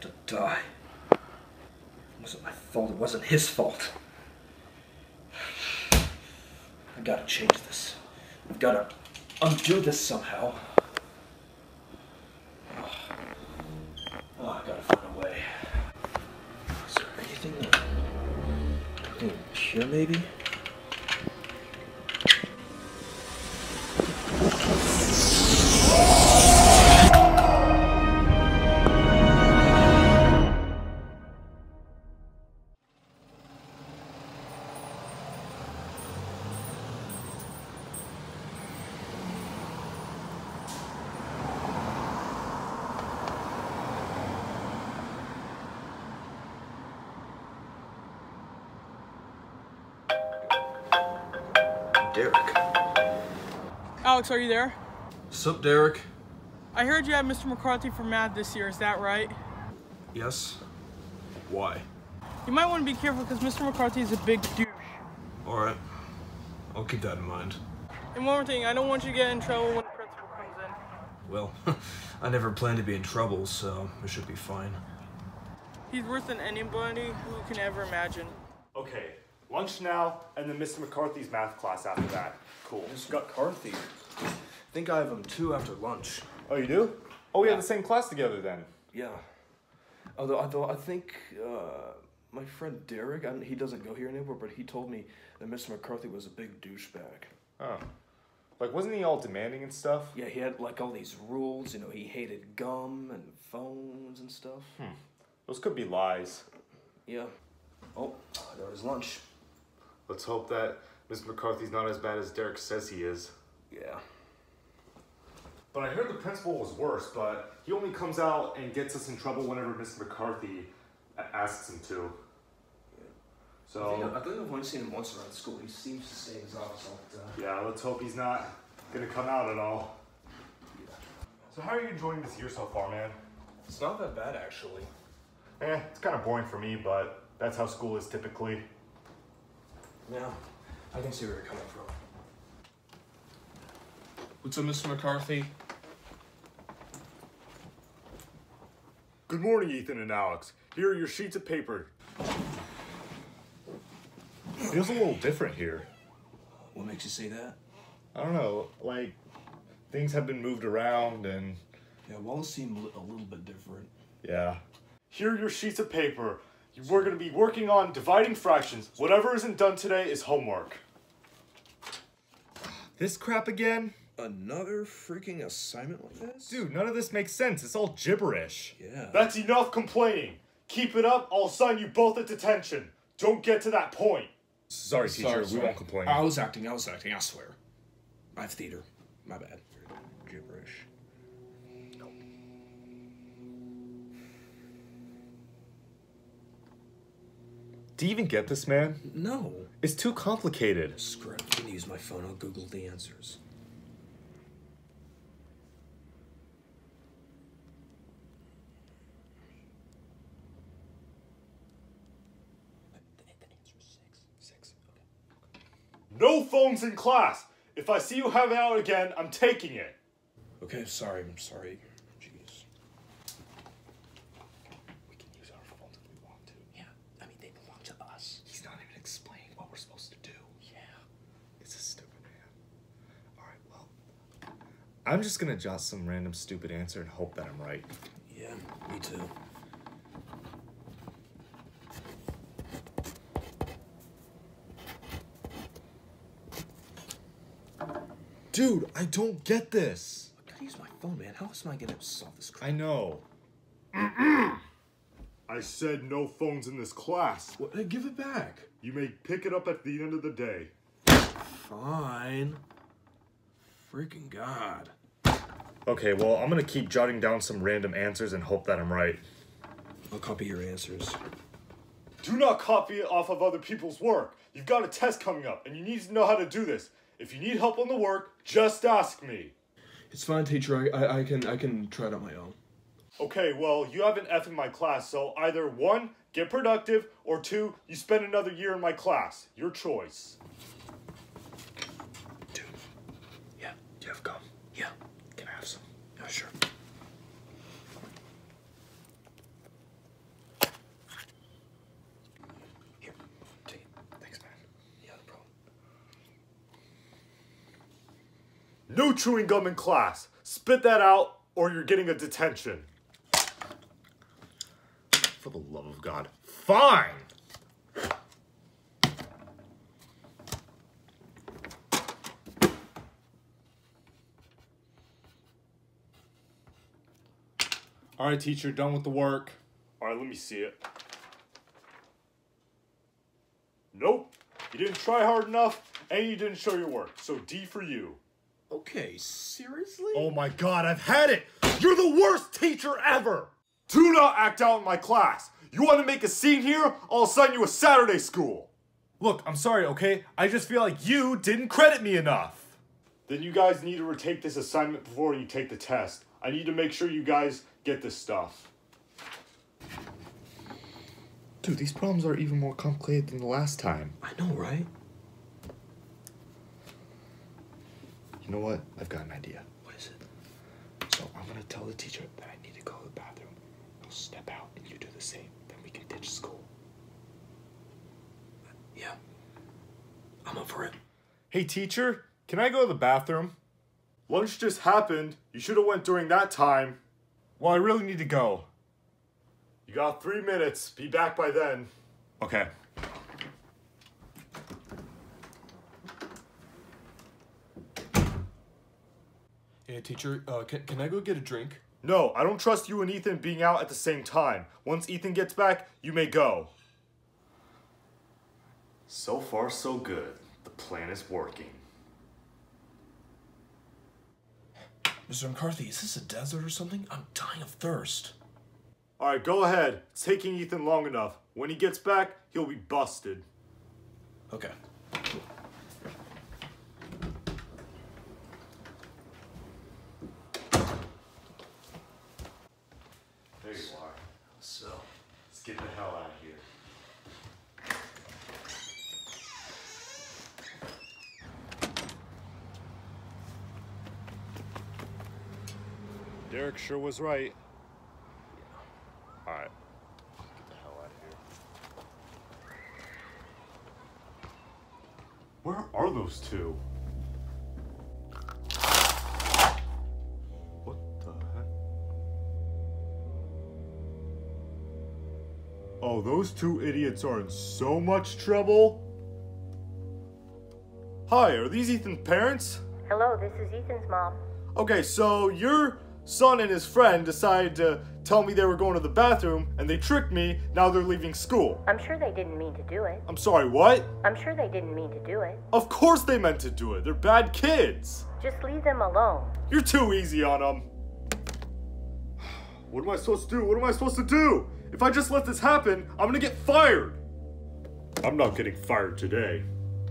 to die. It wasn't my fault. It wasn't his fault. I gotta change this. I've gotta undo this somehow. Oh, I gotta find a way. Is there anything here, maybe? Derek. Alex, are you there? Sup, Derek? I heard you had Mr. McCarthy for math this year, is that right? Yes. Why? You might want to be careful because Mr. McCarthy is a big douche. Alright. I'll keep that in mind. And one more thing, I don't want you to get in trouble when the principal comes in. Well, I never planned to be in trouble, so it should be fine. He's worse than anybody who can ever imagine. Okay, lunch now, and then Mr. McCarthy's math class after that. Cool. Mr. McCarthy. I think I have him too after lunch. Oh, you do? Oh, we have the same class together then. Yeah. Although I think my friend Derek, he doesn't go here anymore, but he told me that Mr. McCarthy was a big douchebag. Oh. Like, wasn't he all demanding and stuff? Yeah, he had like all these rules, you know, he hated gum and phones and stuff. Those could be lies. Yeah. Oh, there was lunch. Let's hope that Mr. McCarthy's not as bad as Derek says he is. Yeah. But I heard the principal was worse, but he only comes out and gets us in trouble whenever Mr. McCarthy asks him to. Yeah. So I think I've only seen him once around school. He seems to stay in his office all the time. yeah, let's hope he's not gonna come out at all. Yeah. So how are you enjoying this year so far, man? It's not that bad, actually. It's kind of boring for me, but that's how school is typically. Yeah, I can see where you're coming from. What's up, Mr. McCarthy? Good morning, Ethan and Alex. Here are your sheets of paper. Feels a little different here. What makes you say that? I don't know, like, things have been moved around and... Yeah, walls seem a little bit different. Yeah. Here are your sheets of paper. We're going to be working on dividing fractions. Whatever isn't done today is homework. This crap again? Another freaking assignment like this? Dude, none of this makes sense. It's all gibberish. Yeah. That's enough complaining. Keep it up, I'll assign you both at detention. Don't get to that point. Sorry, teacher, we won't complain. I was acting, I swear. I have theater. My bad. Gibberish. Do you even get this, man? No. It's too complicated. Screw it. I'm gonna use my phone. I'll Google the answers. The answer is 6. Okay. No phones in class. If I see you have it out again, I'm taking it. Okay, sorry. I'm sorry. Jeez. We can use our phones if we want to. Yeah, I mean, they belong to us. He's not even explaining what we're supposed to do. Yeah. It's a stupid man. Alright, well, I'm just gonna jot some random stupid answer and hope that I'm right. Yeah, me too. Dude, I don't get this. I gotta use my phone, man. How else am I gonna solve this crap? I know. I said no phones in this class. Well, give it back. You may pick it up at the end of the day. Fine. Freaking God. Okay, well, I'm gonna keep jotting down some random answers and hope that I'm right. I'll copy your answers. Do not copy it off of other people's work. You've got a test coming up, and you need to know how to do this. If you need help on the work, just ask me. It's fine, teacher. I can try it on my own. Okay, well, you have an F in my class, so either 1, get productive, or 2, you spend another year in my class. Your choice. Dude. Yeah. Do you have gum? Yeah. Can I have some? Yeah, sure. No chewing gum in class. Spit that out or you're getting a detention. For the love of God. Fine! All right, teacher, done with the work. All right, let me see it. Nope, you didn't try hard enough, and you didn't show your work, so D for you. Okay, seriously? Oh my God, I've had it! You're the worst teacher ever! Do not act out in my class. You want to make a scene here? I'll assign you a Saturday school. Look, I'm sorry, okay? I just feel like you didn't credit me enough. Then you guys need to retake this assignment before you take the test. I need to make sure you guys get this stuff. Dude, these problems are even more complicated than the last time. I know, right? You know what? I've got an idea. What is it? So I'm gonna tell the teacher that I need to go to the bathroom. I'll step out and you do the same. Then we can ditch school. Yeah. I'm up for it. Hey teacher, can I go to the bathroom? Lunch just happened. You should have went during that time. Well, I really need to go. You got 3 minutes. Be back by then. Okay. Hey, teacher, can I go get a drink? No, I don't trust you and Ethan being out at the same time. Once Ethan gets back, you may go. So far, so good. The plan is working. Mr. McCarthy, is this a desert or something? I'm dying of thirst. Alright, go ahead. It's taking Ethan long enough. When he gets back, he'll be busted. Okay. There you are. So, Let's get the hell out of here. Derek sure was right. Alright. Get the hell out of here. Where are those two? What the heck? Oh, those two idiots are in so much trouble. Hi, are these Ethan's parents? Hello, this is Ethan's mom. Okay, so your son and his friend decided to tell me they were going to the bathroom, and they tricked me. Now they're leaving school. I'm sure they didn't mean to do it. I'm sorry, what? I'm sure they didn't mean to do it. Of course they meant to do it. They're bad kids. Just leave them alone. You're too easy on them. What am I supposed to do? What am I supposed to do? If I just let this happen, I'm gonna get fired. I'm not getting fired today.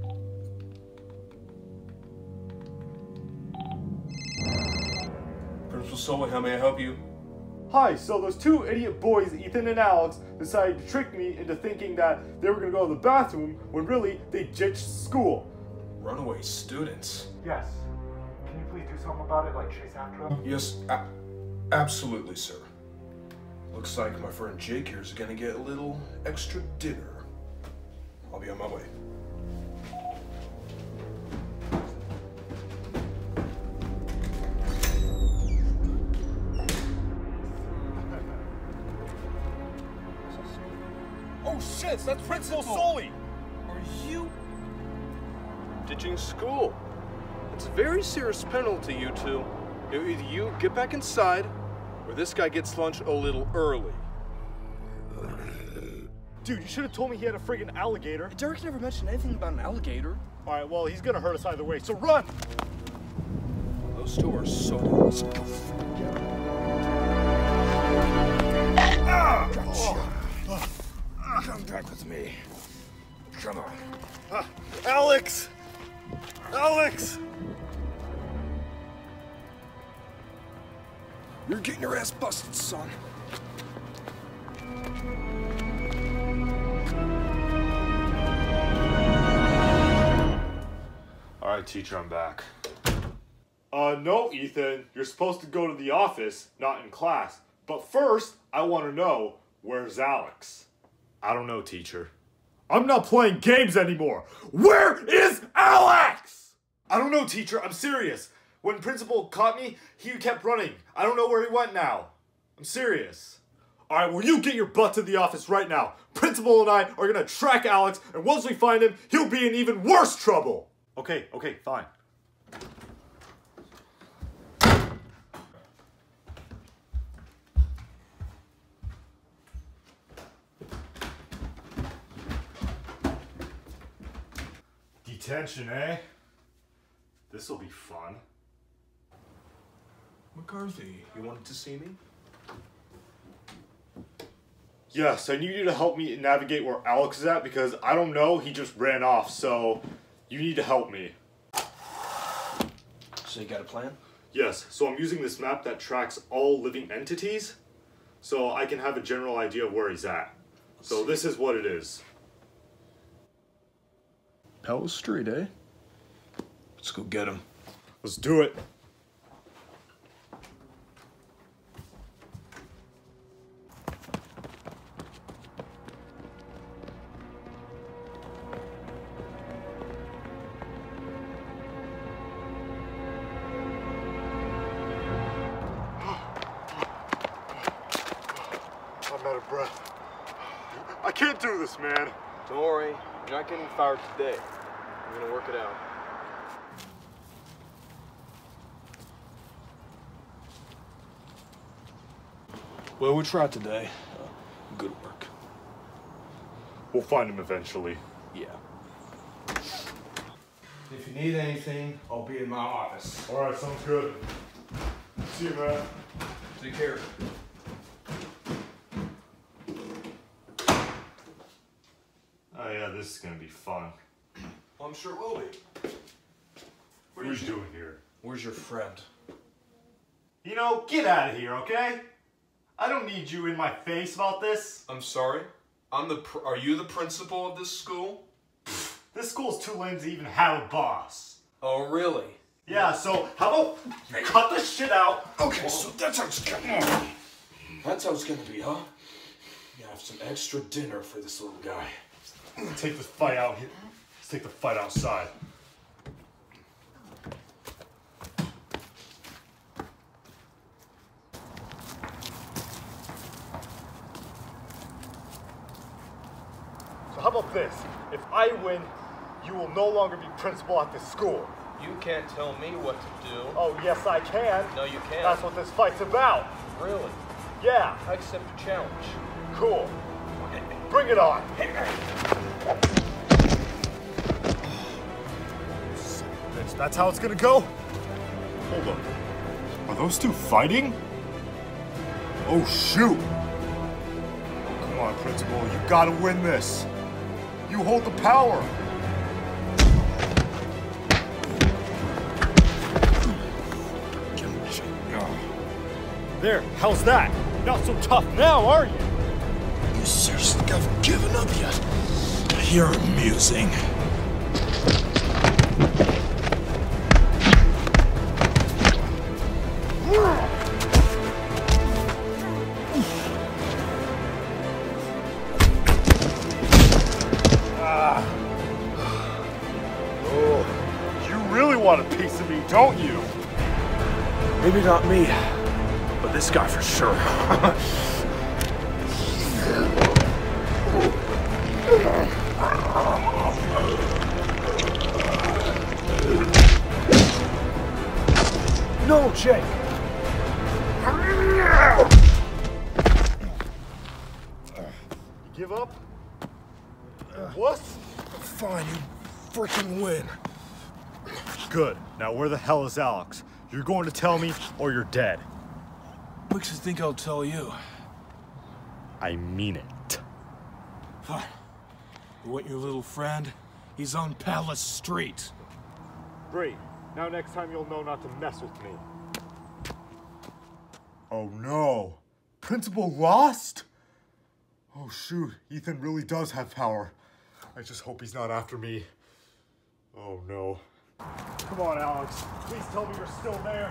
Principal Solway, how may I help you? Hi, so those two idiot boys, Ethan and Alex, decided to trick me into thinking that they were gonna go to the bathroom when really they ditched school. Runaway students. Yes. Can you please do something about it, like chase after them? Yes, absolutely, sir. Looks like my friend Jake here is gonna get a little extra dinner. I'll be on my way. Oh shit, that's Principal Sully! Are you ditching school? It's a very serious penalty, you two. Either you get back inside, or this guy gets lunch a little early. Dude, you should have told me he had a friggin' alligator. Derek never mentioned anything about an alligator. Alright, well, he's gonna hurt us either way, so run! Those two are so awesome. Come back with me. Come on. Alex! Alex! You're getting your ass busted, son. Alright, teacher, I'm back. No, Ethan. You're supposed to go to the office, not in class. But first, I want to know, where's Alex? I don't know, teacher. I'm not playing games anymore. Where is Alex? I don't know, teacher. I'm serious. When principal caught me, he kept running. I don't know where he went now. I'm serious. Alright, well you get your butt to the office right now. Principal and I are gonna track Alex, and once we find him, he'll be in even worse trouble. Okay, fine. Detention, eh? This'll be fun. McCarthy, you wanted to see me? Yes, I need you to help me navigate where Alex is at because I don't know, he just ran off, so you need to help me. So you got a plan? Yes, so I'm using this map that tracks all living entities, so I can have a general idea of where he's at. So this is what it is. Palace Street, eh? Let's go get him. Let's do it. I'm out of breath. I can't do this, man. Don't worry, you're not getting fired today. We're gonna work it out. Well, we tried today. Good work. We'll find him eventually. Yeah. If you need anything, I'll be in my office. Alright, sounds good. See you, man. Take care. Oh yeah, this is gonna be fun. Well, I'm sure it will be. What are you doing here? Where's your friend? You know, get out of here, okay? I don't need you in my face about this. I'm sorry? Are you the principal of this school? This school's too lame to even have a boss. Oh, really? Yeah, so how about cut this shit out? Okay, so that's how it's gonna That's how it's gonna be, huh? You have some extra dinner for this little guy. Take this fight out here. Let's take the fight outside. So how about this? If I win, you will no longer be principal at this school. You can't tell me what to do. Oh, yes, I can. No, you can't. That's what this fight's about. Really? Yeah, I accept your challenge. cool. Bring it on. Bitch, that's how it's gonna go? Hold up. Are those two fighting? Oh, shoot. Come on, Principal. You gotta win this. You hold the power. There, how's that? Not so tough now, are you? You seriously haven't given up yet? You're amusing. Oh, you really want a piece of me, don't you? Maybe not me, but this guy for sure. No, Jake! Give up? What? Fine, you freaking win. Good. Now where the hell is Alex? You're going to tell me or you're dead. Makes you think I'll tell you. I mean it. Fine. You want your little friend? He's on Palace Street. Great. Now next time you'll know not to mess with me. Oh no. Principal lost? Oh shoot, Ethan really does have power. I just hope he's not after me. Oh no. Come on, Alex. Please tell me you're still there.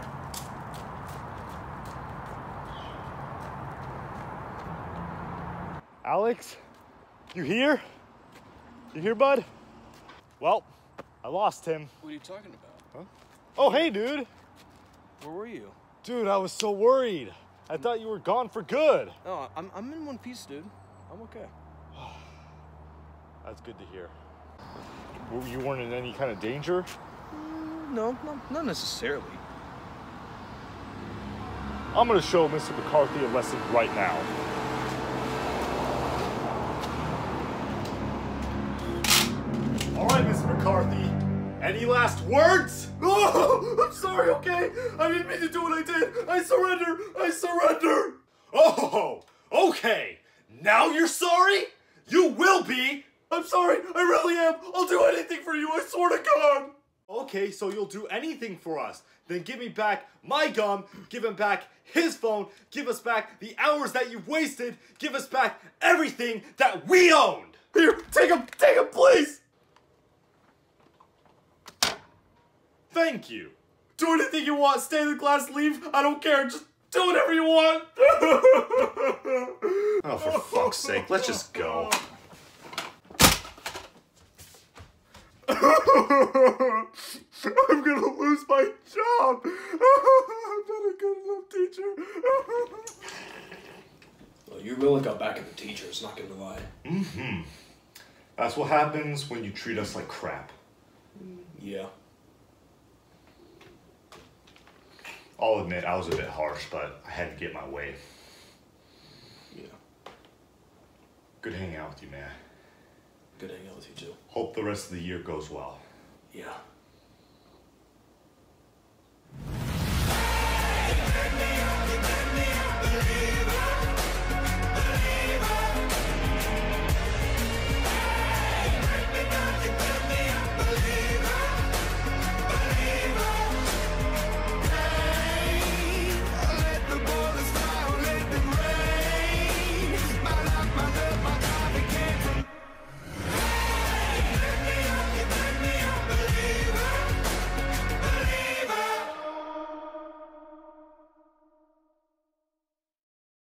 Alex? You here? You here, bud? Well, I lost him. What are you talking about? Huh? Oh, hey, dude. Where were you? Dude, I was so worried. I thought you were gone for good. Oh, I'm in one piece, dude. I'm okay. That's good to hear. You weren't in any kind of danger? No, not necessarily. I'm gonna show Mr. McCarthy a lesson right now. All right, Mr. McCarthy. Any last words? Oh, I'm sorry, okay? I didn't mean to do what I did. I surrender. I surrender. Oh, okay. Now you're sorry? You will be. I'm sorry. I really am. I'll do anything for you. I swear to God. Okay, so you'll do anything for us. Then give me back my gum, give him back his phone, give us back the hours that you've wasted, give us back everything that we owned. Here, take him, please. Thank you. Do anything you want. Stay in the class, leave. I don't care. Just do whatever you want. Oh, for fuck's sake, let's just go. I'm gonna lose my job. I'm not a good enough teacher. Well, you really got back at the teachers, not gonna lie. Mm-hmm. That's what happens when you treat us like crap. Yeah. I'll admit I was a bit harsh, but I had to get my way. Yeah. Good hanging out with you, man. Good hanging out with you too. Hope the rest of the year goes well. Yeah.